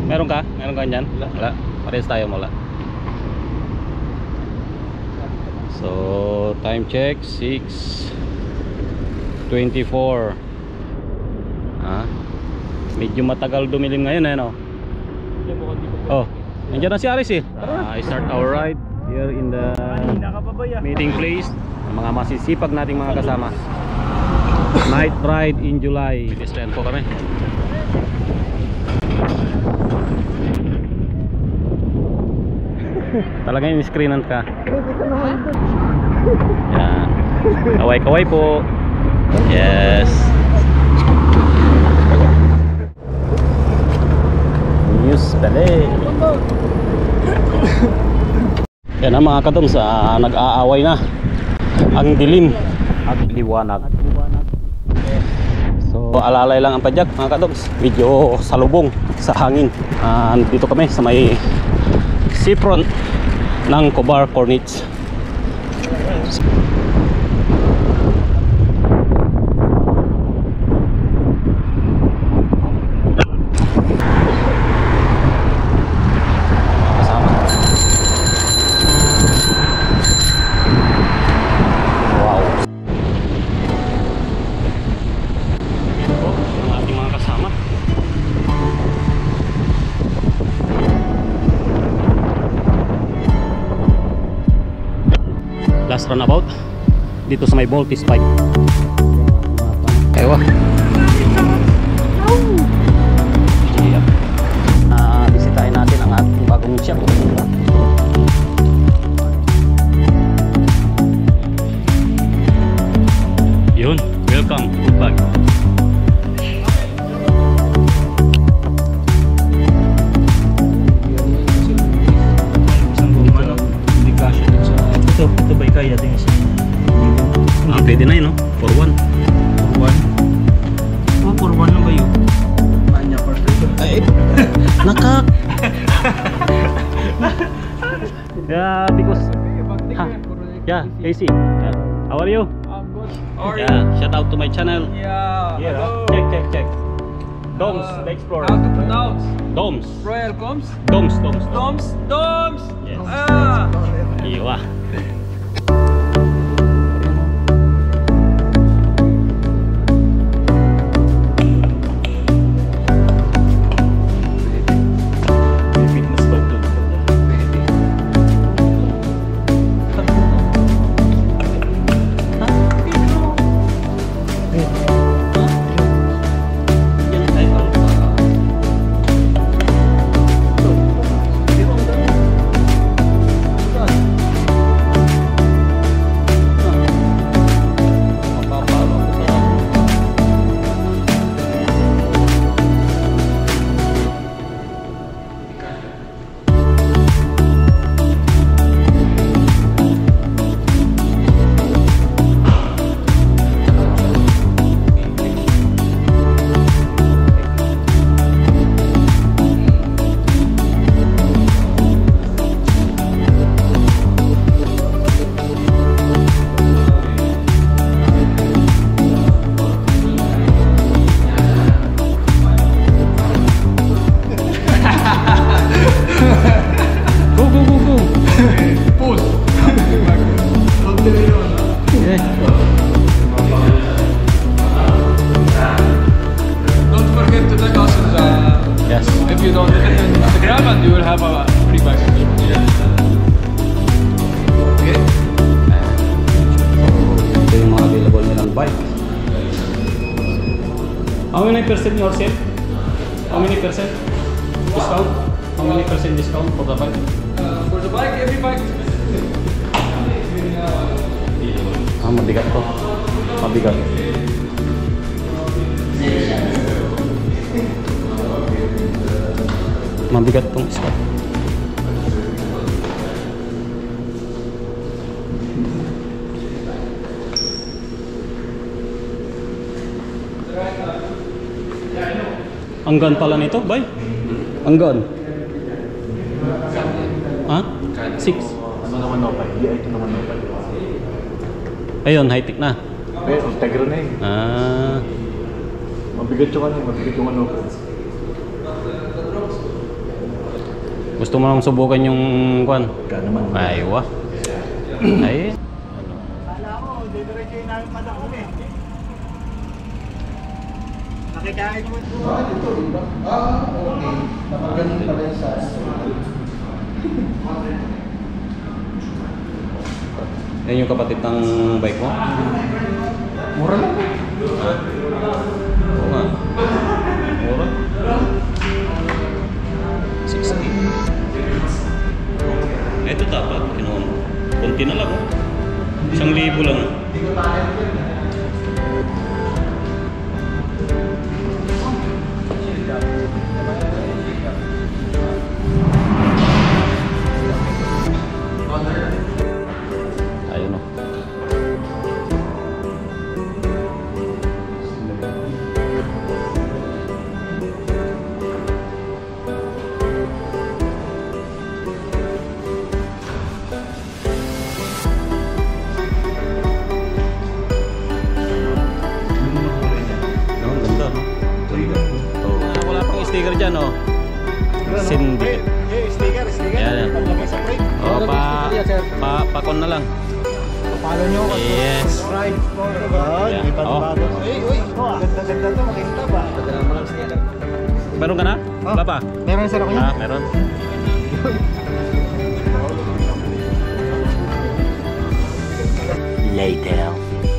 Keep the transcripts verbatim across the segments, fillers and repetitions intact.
Meron ka? Meron ka dyan? Wala. Wala. Parehas tayo wala. So, time check six twenty-four. Ah. Medyo matagal dumilim ngayon eh, no? Oh, nandiyan na si Aris eh. Uh, I start our ride here in the meeting place. Ang mga masisipag nating mga kasama. Night ride in July. Pedestrian po kami. Talagang in-screenan ka. Yan. Kaway-kaway po. Yes. News pala. Yan ang mga kadong sa nag-aaway na. Ang dilim at liwanag. So alalay lang ang padyak mga kadong. Medyo salubong sa hangin. uh, Dito kami sa may seafront ng Cobar Corniche. Last runabout dito sa may Voltis pipe. Ewa. Yep. Uh, bisitahin natin ang ating bagong shop. Yun, welcome, good bag. Ito ba kaya din siya? Ah, pwede na yun, no? For one. For one? Oh, for one lang ba yun? Kanya for two. Ay, nakak! Yeah, because... Ha, yeah, Casey. Yeah. How are you? I'm good. How are Yeah, shout out to my channel. Yeah. Here, Hello. check, check, check. Doms, Uh, the Explorer. How to pronounce? Doms. Royal Combs? Doms, Doms. Doms? Doms! Yes. Ah! Iwa. How many percent your sale? How many percent discount? How many percent discount for the bike? Uh, for the bike, every bike is Ah, mabigat to. Mabigat. Mabigat tong ispat. Anggan pala nito, bay? Anggan. Ha? Six. Ano naman no five? Di ito naman no five. Ayun, high-tech na. Eh, integro na eh. Ah. Mabigat yung ano, mabigat yung ano. Gusto mo nang subukan yung kwan? Ka naman. Ay, wah. Ay. Kala ko, didiretso yung namin padang kami. Nakikain mo ito. Ito, iba. Ah, okay. Napaganon pala yung size. Yan yung kapatid ng bike mo? Mura lang. Oo nga. Mura? sixty. Ito dapat, kinuha mo. Kunti na lang, oh. Isang libo lang. Ayun, oh. No, ang ganda, no? Oh. Ah, wala pang sticker dyan, oh. Syndicate. Eh, sticker, sticker. Yan. Paglagay sa frame. Oh, pa, pa, pakon na lang. Follow nyo ako. Yes. Subscribe. Ah, Yeah. di pa Oh. bago. Uy, uy. Ganda-ganda to. Makita ba? Meron ka na? Oh. Wala pa? Meron sir ako yun. Ah, meron. Later.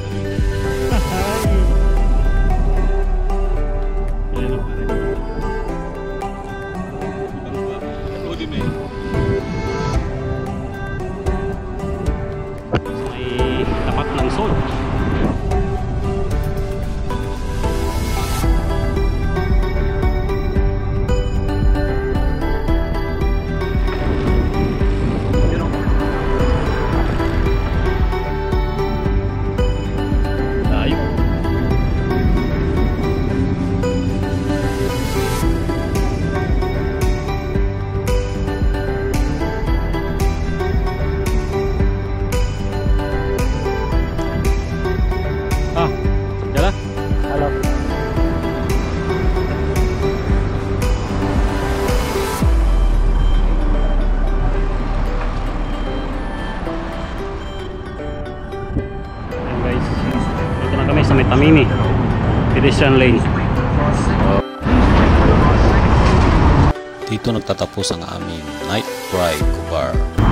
May tapat ng sol. Tayo. Ah, jalan. Halo. Ayan guys, dito na kami sa may Tamimi pedestrian lane. Dito nagtatapos ang aming night ride bar.